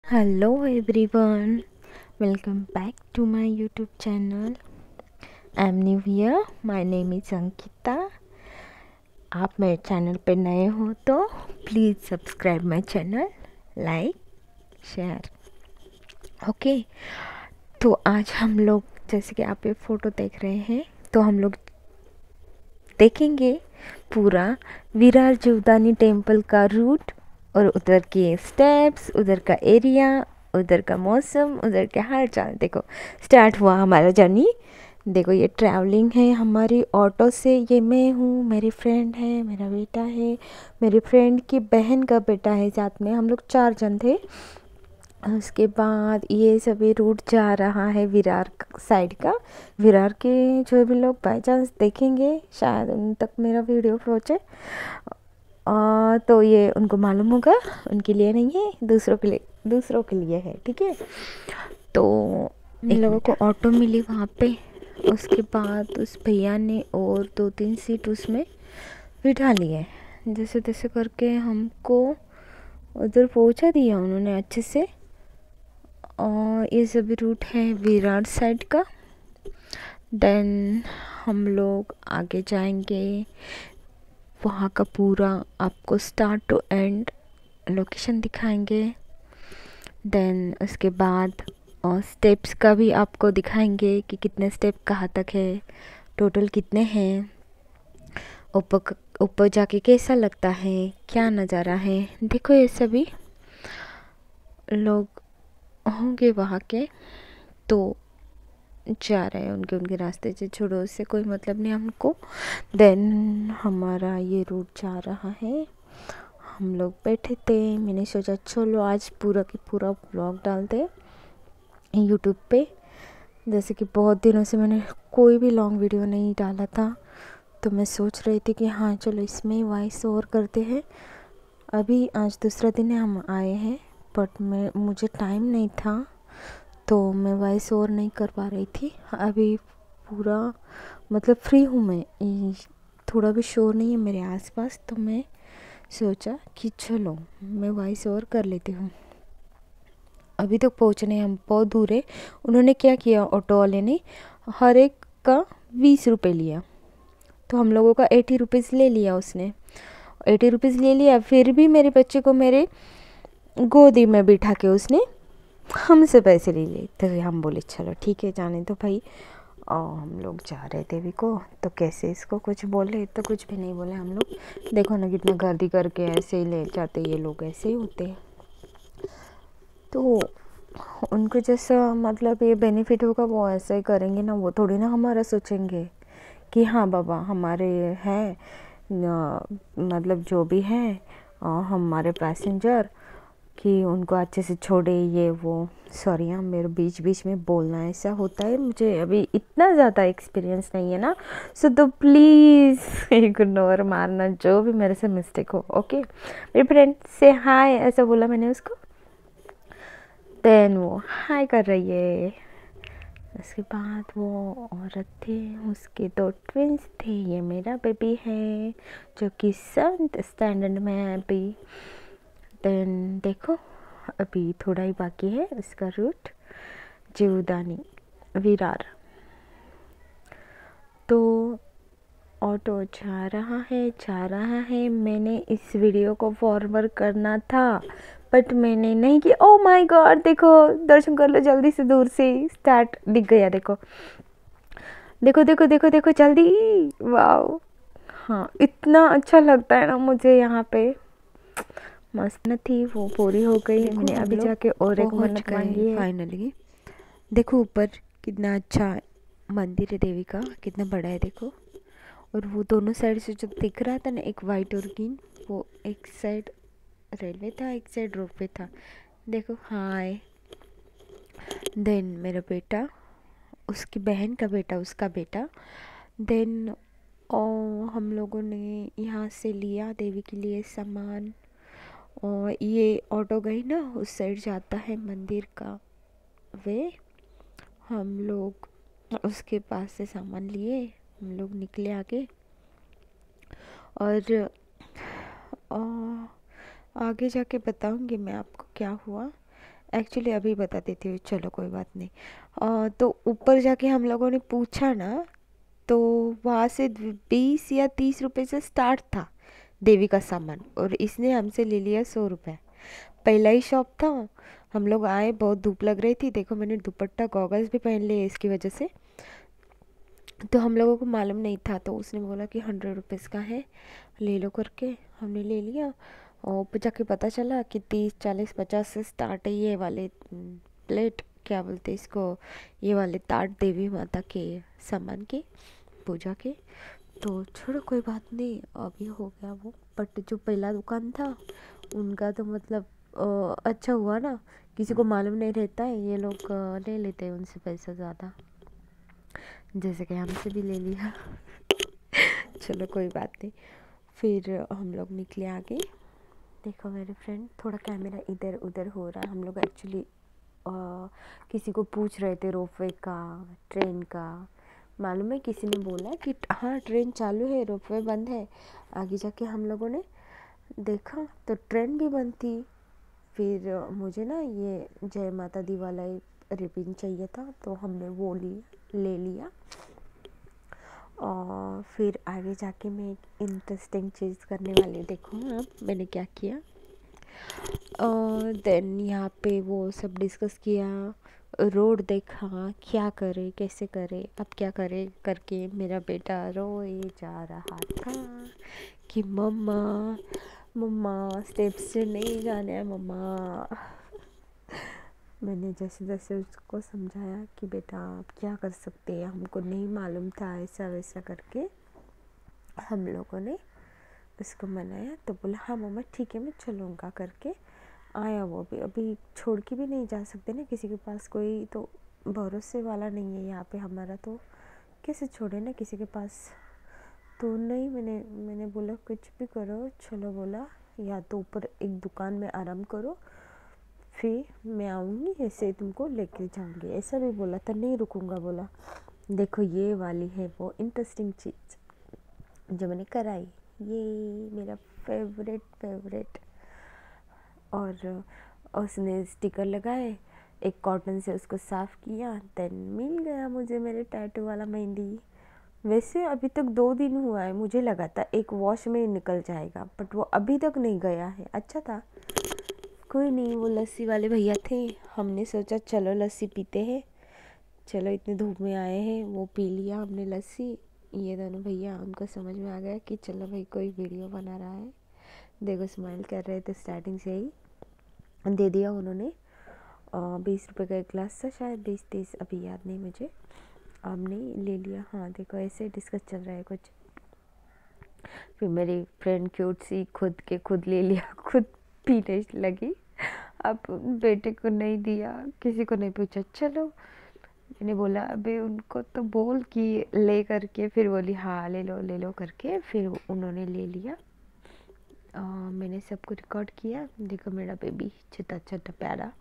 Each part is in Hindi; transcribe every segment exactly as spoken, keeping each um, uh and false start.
Hello everyone, welcome back to my YouTube channel. I am new here, my name is Ankita. आप मेरे चैनल पे नए हो तो please subscribe my channel, like, share. Okay, तो आज हम लोग, जैसे कि आप ये फ़ोटो देख रहे हैं, तो हम लोग देखेंगे पूरा विरार जीवदानी टेम्पल का रूट और उधर के स्टेप्स, उधर का एरिया, उधर का मौसम, उधर के हाल चाल। देखो, स्टार्ट हुआ हमारा जर्नी। देखो, ये ट्रैवलिंग है हमारी ऑटो से। ये मैं हूँ, मेरी फ्रेंड है, मेरा बेटा है, मेरी फ्रेंड की बहन का बेटा है, साथ में हम लोग चार जन थे। उसके बाद ये सभी रूट जा रहा है विरार साइड का। विरार के जो भी लोग बाई चांस देखेंगे, शायद उन तक मेरा वीडियो पहुँचे, आ, तो ये उनको मालूम होगा, उनके लिए नहीं है, दूसरों के लिए दूसरों के लिए है। ठीक है, तो इन लोगों को ऑटो मिली वहाँ पे। उसके बाद उस भैया ने और दो तीन सीट उसमें बिठा लिए। जैसे तैसे करके हमको उधर पहुँचा दिया उन्होंने अच्छे से। और ये सभी रूट है विरार साइड का। देन हम लोग आगे जाएंगे, वहाँ का पूरा आपको स्टार्ट टू एंड लोकेशन दिखाएंगे। देन उसके बाद और स्टेप्स का भी आपको दिखाएंगे कि कितने स्टेप कहाँ तक है, टोटल कितने हैं, ऊपर ऊपर जाके कैसा लगता है, क्या नज़ारा है। देखो, ये सभी लोग होंगे वहाँ के, तो जा रहे हैं उनके उनके रास्ते से, छोड़ो, उससे कोई मतलब नहीं हमको। देन हमारा ये रूट जा रहा है। हम लोग बैठे थे, मैंने सोचा चलो आज पूरा की पूरा ब्लॉग डालते यूट्यूब पे। जैसे कि बहुत दिनों से मैंने कोई भी लॉन्ग वीडियो नहीं डाला था, तो मैं सोच रही थी कि हाँ चलो इसमें वॉइस ओवर करते हैं। अभी आज दूसरा दिन है हम आए हैं, बट मैं मुझे टाइम नहीं था, तो मैं वॉइस ओवर नहीं कर पा रही थी। अभी पूरा मतलब फ्री हूँ मैं, थोड़ा भी शोर नहीं है मेरे आसपास, तो मैं सोचा कि चलो मैं वॉइस ओवर कर लेती हूँ। अभी तक तो पहुँचने हम बहुत दूर है। उन्होंने क्या किया, ऑटो वाले ने हर एक का बीस रुपये लिया, तो हम लोगों का एटी रुपीज़ ले लिया उसने। एटी रुपीज़ ले लिया, फिर भी मेरे बच्चे को मेरे गोदी में बिठा के उसने हमसे पैसे ले लिए। तो हम बोले चलो ठीक है, जाने दो भाई। और हम लोग जा रहे थे भी को, तो कैसे इसको कुछ बोले, तो कुछ भी नहीं बोले हम लोग। देखो ना कितना गर्दी करके ऐसे ही ले जाते, ये लोग ऐसे ही होते हैं। तो उनको जैसा मतलब ये बेनिफिट होगा वो ऐसा ही करेंगे ना, वो थोड़ी ना हमारा सोचेंगे कि हाँ बाबा हमारे हैं, मतलब जो भी है हमारे पैसेंजर, कि उनको अच्छे से छोड़े, ये वो। सॉरी हाँ, मेरे बीच बीच में बोलना ऐसा होता है, मुझे अभी इतना ज़्यादा एक्सपीरियंस नहीं है ना, सो तो प्लीज़ इग्नोर मारना जो भी मेरे से मिस्टेक हो। ओके, मेरी फ्रेंड से हाय ऐसा बोला मैंने उसको, देन वो हाय कर रही है। उसके बाद वो औरत थे, उसके दो ट्विंस थे, ये मेरा बेबी है जो कि सेवन्थ स्टैंडर्ड में है अभी। देन देखो, अभी थोड़ा ही बाकी है इसका रूट जीवदानी विरार। तो ऑटो जा रहा है जा रहा है मैंने इस वीडियो को फॉरवर्ड करना था, बट मैंने नहीं किया। ओ माय गॉड, देखो दर्शन कर लो जल्दी से, दूर से स्टार्ट दिख गया। देखो देखो देखो देखो देखो जल्दी, वाओ। हाँ, इतना अच्छा लगता है ना मुझे यहाँ पे। मस्त न थी वो, पूरी हो गई। मैंने अभी जाके और एक मन्नत मांगी है फाइनली। देखो ऊपर कितना अच्छा मंदिर है देवी का, कितना बड़ा है देखो। और वो दोनों साइड से जो दिख रहा था ना, एक वाइट और ग्रीन, वो एक साइड रेलवे था, एक साइड रोड पे था। देखो हाय। देन मेरा बेटा, उसकी बहन का बेटा, उसका बेटा। देन और हम लोगों ने यहाँ से लिया देवी के लिए सामान। और ये ऑटो गई ना, उस साइड जाता है मंदिर का वे। हम लोग उसके पास से सामान लिए, हम लोग निकले आगे। और आ, आगे जाके बताऊंगी मैं आपको क्या हुआ। एक्चुअली अभी बता देती हूँ, चलो कोई बात नहीं। अ, तो ऊपर जाके हम लोगों ने पूछा ना, तो वहाँ से बीस या तीस रुपए से स्टार्ट था देवी का सामान, और इसने हमसे ले लिया सौ रुपये। पहला ही शॉप था। हम लोग आए, बहुत धूप लग रही थी, देखो मैंने दुपट्टा गॉगल्स भी पहन लिए इसकी वजह से। तो हम लोगों को मालूम नहीं था, तो उसने बोला कि हंड्रेड रुपीज़ का है, ले लो करके। हमने ले लिया, और ऊपर जाके पता चला कि तीस चालीस पचास से स्टार्ट है ये वाले प्लेट, क्या बोलते हैं इसको, ये वाले ताट देवी माता के सामान के, पूजा के। तो छोड़ो कोई बात नहीं, अभी हो गया वो। बट जो पहला दुकान था उनका तो मतलब अ, अच्छा हुआ ना, किसी को मालूम नहीं रहता है, ये लोग अ, ले लेते हैं उनसे पैसा ज़्यादा, जैसे कि हमसे भी ले लिया। चलो कोई बात नहीं। फिर हम लोग निकले आगे। देखो मेरे फ्रेंड, थोड़ा कैमरा इधर उधर हो रहा है। हम लोग एक्चुअली किसी को पूछ रहे थे रोपवे का, ट्रेन का। मालूम है, किसी ने बोला कि हाँ ट्रेन चालू है, रोपवे बंद है। आगे जाके हम लोगों ने देखा तो ट्रेन भी बंद थी। फिर मुझे ना ये जय माता दी वाला रिबिन चाहिए था, तो हमने वो ली ले लिया। और फिर आगे जाके मैं एक इंटरेस्टिंग चीज़ करने वाली, देखो अब मैंने क्या किया। और देन यहाँ पे वो सब डिस्कस किया, रोड देखा, क्या करे कैसे करे, अब क्या करे करके मेरा बेटा रोए जा रहा था कि मम्मा मम्मा स्टेप्स से नहीं जाने हैं मम्मा। मैंने जैसे जैसे उसको समझाया कि बेटा आप क्या कर सकते हैं, हमको नहीं मालूम था, ऐसा वैसा करके हम लोगों ने उसको मनाया। तो बोला हाँ मम्मा ठीक है मैं चलूँगा करके आया। वो भी अभी छोड़ के भी नहीं जा सकते ना किसी के पास, कोई तो भरोसे वाला नहीं है यहाँ पे हमारा, तो कैसे छोड़े ना किसी के पास। तो नहीं, मैंने मैंने बोला कुछ भी करो चलो, बोला या तो ऊपर एक दुकान में आराम करो, फिर मैं आऊँगी ऐसे तुमको लेके जाऊँगी, ऐसा भी बोला था। नहीं रुकूँगा बोला। देखो ये वाली है वो इंटरेस्टिंग चीज़ जो मैंने कराई, ये मेरा फेवरेट फेवरेट। और उसने स्टिकर लगाए, एक कॉटन से उसको साफ़ किया, देन मिल गया मुझे मेरे टैटू वाला मेहंदी। वैसे अभी तक दो दिन हुआ है, मुझे लगा था एक वॉश में निकल जाएगा, बट वो अभी तक नहीं गया है। अच्छा था, कोई नहीं। वो लस्सी वाले भैया थे, हमने सोचा चलो लस्सी पीते हैं, चलो इतने धूप में आए हैं, वो पी लिया हमने लस्सी। ये दोनों भैया, उनको समझ में आ गया कि चलो भाई कोई वीडियो बना रहा है। देखो स्माइल कर रहे थे स्टार्टिंग से ही। दे दिया उन्होंने। बीस रुपए का एक गिलास था शायद, बीस तीस अभी याद नहीं मुझे। हमने ले लिया। हाँ देखो ऐसे डिस्कस चल रहा है कुछ। फिर मेरी फ्रेंड क्यूट सी खुद के खुद ले लिया, खुद पीने लगी। अब बेटे को नहीं दिया, किसी को नहीं पूछा। चलो मैंने बोला अभी उनको तो बोल कि ले करके, फिर बोली हाँ ले लो ले लो करके, फिर उन्होंने ले लिया। आ, मैंने सबको रिकॉर्ड किया। देखो मेरा बेबी छोटा छोटा प्यारा।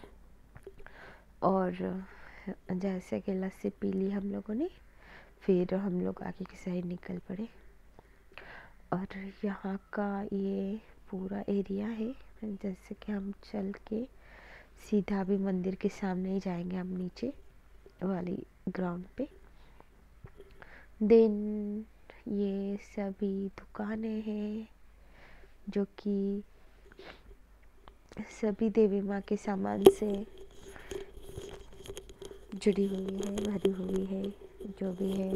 और जैसे कि लस्सी पी ली हम लोगों ने, फिर हम लोग आगे की साइड निकल पड़े। और यहाँ का ये पूरा एरिया है, जैसे कि हम चल के सीधा भी मंदिर के सामने ही जाएंगे हम, नीचे वाली ग्राउंड पे। देन ये सभी दुकानें हैं जो कि सभी देवी माँ के सामान से जुड़ी हुई है, भरी हुई है, जो भी है।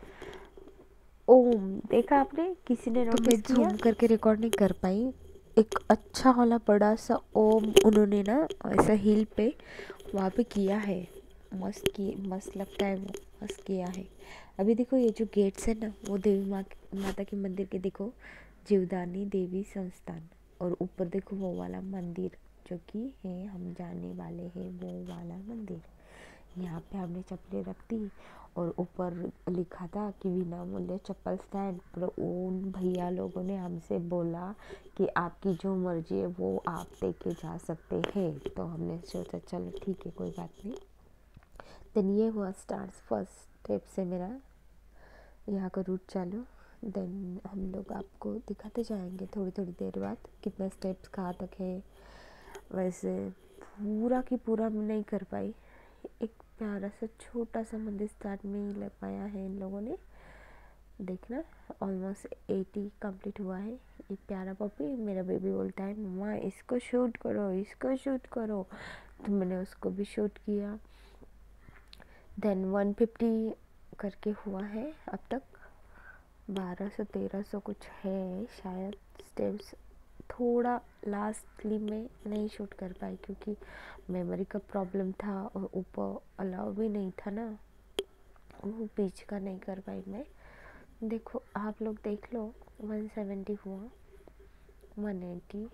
ओम देखा आपने, किसी ने तो मैं नोटिस किया? जूम करके रिकॉर्ड नहीं कर पाई। एक अच्छा वाला बड़ा सा ओम उन्होंने ना ऐसा हिल पे वहाँ पे किया है, मस्त की मस्त लगता है वो, मस्त किया है। अभी देखो ये जो गेट्स है ना, वो देवी माँ माता के मंदिर के, देखो जीवदानी देवी संस्थान, और ऊपर देखो वो वाला मंदिर जो कि है हम जाने वाले हैं, वो वाला मंदिर। यहाँ पे हमने चप्पलें रख दी, और ऊपर लिखा था कि बिना मूल्य चप्पल स्टैंड। पर उन भैया लोगों ने हमसे बोला कि आपकी जो मर्जी है वो आप लेके जा सकते हैं। तो हमने सोचा चलो ठीक है कोई बात नहीं। देन ये हुआ स्टार्ट, फर्स्ट स्टेप से मेरा यहाँ का रूट चालू। देन हम लोग आपको दिखाते जाएंगे थोड़ी थोड़ी देर बाद कितना स्टेप्स कहाँ तक है। वैसे पूरा की पूरा नहीं कर पाई। एक प्यारा सा छोटा सा मंदिर स्टार्ट में ही लगवाया है इन लोगों ने। देखना ऑलमोस्ट एटी कंप्लीट हुआ है। एक प्यारा पपी, मेरा बेबी बोलता है मम्मा इसको शूट करो, इसको शूट करो, तो मैंने उसको भी शूट किया। देन वन फिफ्टी करके हुआ है अब तक, बारह सौ तेरह सौ कुछ है शायद स्टेप्स। थोड़ा लास्टली में नहीं शूट कर पाई क्योंकि मेमोरी का प्रॉब्लम था और ऊपर अलाउ भी नहीं था ना, वो बीच का नहीं कर पाई मैं। देखो आप लोग देख लो, वन सेवेंटी हुआ, वन एटी।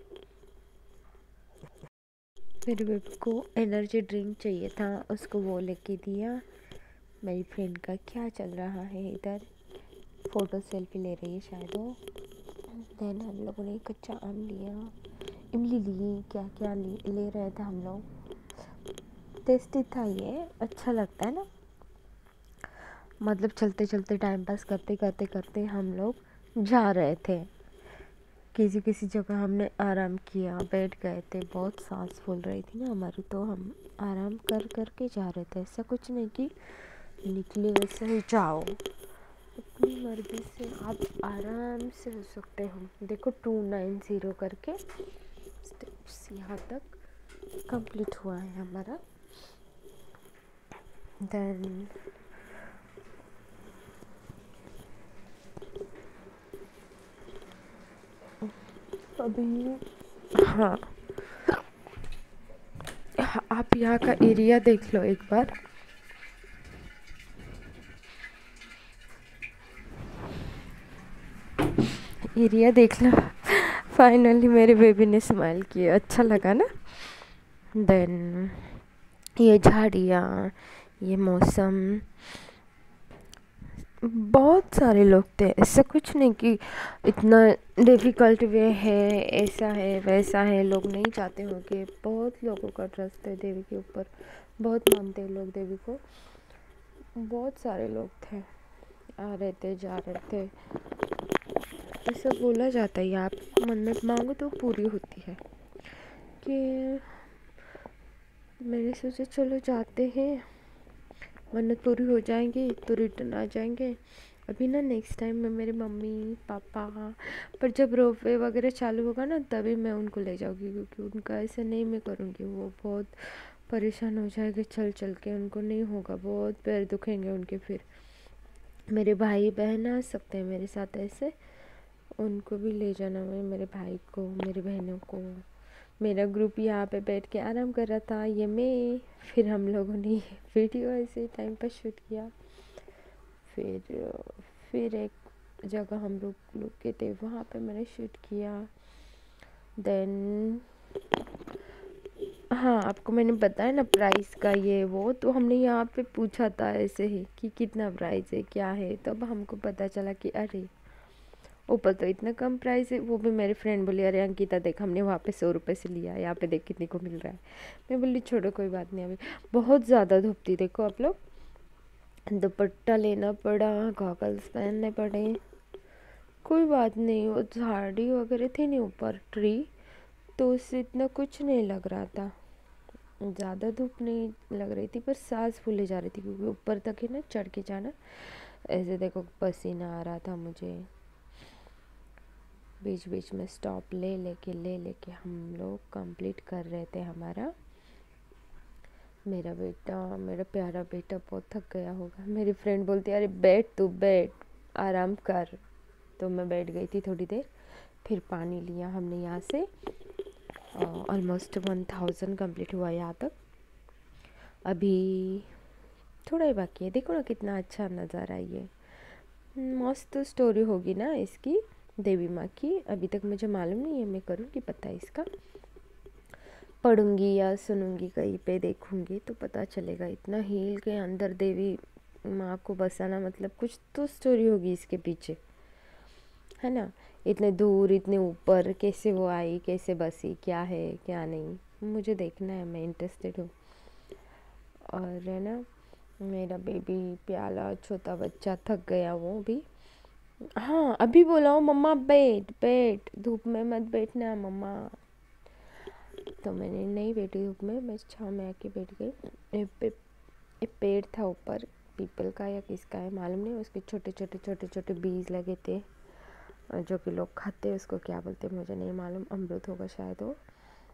मेरे बेबी को एनर्जी ड्रिंक चाहिए था, उसको वो लेके दिया। मेरी फ्रेंड का क्या चल रहा है इधर, फ़ोटो सेल्फी ले रही है शायद वो। देन हम लोगों ने कच्चा आम लिया, इमली ली, क्या क्या ले, ले रहे थे हम लोग। टेस्टी था ये, अच्छा लगता है ना, मतलब चलते चलते टाइम पास करते करते करते हम लोग जा रहे थे। किसी किसी जगह हमने आराम किया, बैठ गए थे, बहुत सांस फूल रही थी ना हमारी, तो हम आराम कर कर के जा रहे थे। ऐसा कुछ नहीं कि निकले वैसे ही जाओ, अपनी मर्जी से आप आराम से हो सकते हो। देखो टू नाइन ज़ीरो करके स्टेप्स यहाँ तक कंप्लीट हुआ है हमारा। देन अभी हाँ, आप यहाँ का एरिया देख लो एक बार। एरिया देख लो। फाइनली मेरे बेबी ने स्माइल किया, अच्छा लगा ना। देन ये झाड़ियाँ, ये मौसम, बहुत सारे लोग थे। ऐसा कुछ नहीं कि इतना डिफ़िकल्ट वे है, ऐसा है वैसा है, लोग नहीं चाहते हो कि, बहुत लोगों का ट्रस्ट है देवी के ऊपर, बहुत मानते हैं लोग देवी को। बहुत सारे लोग थे, आ रहे थे जा रहे थे। ऐसा बोला जाता है आप मन्नत मांगो तो पूरी होती है, कि मैंने सोचा चलो जाते हैं, मन्नत पूरी हो जाएंगी तो रिटर्न आ जाएंगे। अभी ना नेक्स्ट टाइम मैं मेरे मम्मी पापा, पर जब रोपवे वगैरह चालू होगा ना तभी मैं उनको ले जाऊँगी, क्योंकि उनका ऐसा नहीं मैं करूँगी, वो बहुत परेशान हो जाएंगे चल चल के, उनको नहीं होगा, बहुत पैर दुखेंगे उनके। फिर मेरे भाई बहन आ सकते हैं मेरे साथ ऐसे, उनको भी ले जाना मैं, मेरे भाई को, मेरी बहनों को। मेरा ग्रुप यहाँ पे बैठ के आराम कर रहा था, ये मैं, फिर हम लोगों ने वीडियो ऐसे टाइम पर शूट किया। फिर फिर एक जगह हम लोग रुके थे, वहाँ पे मैंने शूट किया। देन हाँ, आपको मैंने बताया ना प्राइस का ये वो, तो हमने यहाँ पे पूछा था ऐसे ही कि कितना प्राइस है क्या है, तब तो हमको पता चला कि अरे ऊपर तो इतना कम प्राइस है। वो भी मेरी फ्रेंड बोली अरे अंकिता देख हमने वहाँ पे सौ रुपये से लिया, यहाँ पे देख कितने को मिल रहा है। मैं बोली छोड़ो कोई बात नहीं, अभी बहुत ज़्यादा धूप थी। देखो आप लोग, दुपट्टा लेना पड़ा, गॉगल्स पहनने पड़े, कोई बात नहीं। वो झाड़ी वगैरह थी नहीं ऊपर ट्री, तो उससे इतना कुछ नहीं लग रहा था, ज़्यादा धूप नहीं लग रही थी, पर सांस फूले जा रही थी क्योंकि ऊपर तक है ना चढ़ के जाना। ऐसे देखो पसीना आ रहा था मुझे। बीच बीच में स्टॉप ले लेके ले लेके हम लोग कंप्लीट कर रहे थे हमारा। मेरा बेटा, मेरा प्यारा बेटा बहुत थक गया होगा। मेरी फ्रेंड बोलती है अरे बैठ तू बैठ, आराम कर। तो मैं बैठ गई थी थोड़ी देर, फिर पानी लिया हमने यहाँ से। ऑलमोस्ट वन थाउजेंड कम्प्लीट हुआ यहाँ तक, अभी थोड़ा ही बाकी है। देखो ना कितना अच्छा नज़ारा है ये, मस्त स्टोरी होगी ना इसकी, देवी माँ की। अभी तक मुझे मालूम नहीं है, मैं करूँगी पता है इसका, पढ़ूंगी या सुनूंगी कहीं पे, देखूंगी तो पता चलेगा। इतना हील के अंदर देवी माँ को बसाना, मतलब कुछ तो स्टोरी होगी इसके पीछे, है ना। इतने दूर इतने ऊपर कैसे वो आई, कैसे बसी, क्या है क्या नहीं, मुझे देखना है, मैं इंटरेस्टेड हूँ। और है ना मेरा बेबी प्याला छोटा बच्चा थक गया वो भी। हाँ अभी बोला मम्मा बैठ बैठ, धूप में मत बैठना मम्मा। तो मैंने नहीं बैठी धूप में, मैं छाँव में आके बैठ गई। एक पे- एक पेड़ था ऊपर, पीपल का या किसका है मालूम नहीं, उसके छोटे छोटे छोटे छोटे बीज लगे थे, जो कि लोग खाते हैं, उसको क्या बोलते हैं मुझे नहीं मालूम, अमरूद होगा शायद वो।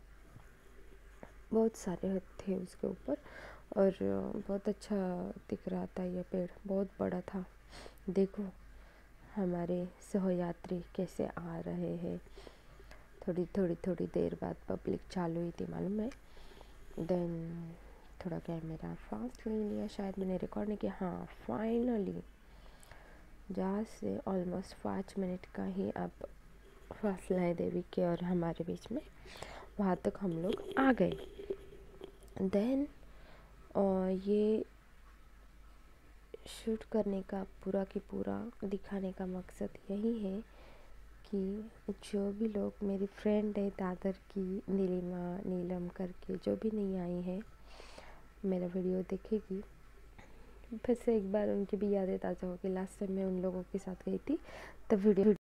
बहुत सारे थे उसके ऊपर और बहुत अच्छा दिख रहा था। ये पेड़ बहुत बड़ा था। देखो हमारे सहयात्री कैसे आ रहे हैं। थोड़ी थोड़ी थोड़ी देर बाद पब्लिक चालू हुई थी मालूम है। देन थोड़ा कैमरा फास्ट ले लिया, शायद मैंने रिकॉर्ड नहीं किया। हाँ फाइनली जहाँ से ऑलमोस्ट पाँच मिनट का ही अब फासला है देवी के और हमारे बीच में, वहाँ तक हम लोग आ गए। देन और ये शूट करने का पूरा की पूरा दिखाने का मकसद यही है कि जो भी लोग मेरी फ्रेंड है दादर की, नीलिमा नीलम करके, जो भी नहीं आई है मेरा वीडियो देखेगी, फिर से एक बार उनकी भी यादें ताज़ा होगी। लास्ट टाइम मैं उन लोगों के साथ गई थी तब वीडियो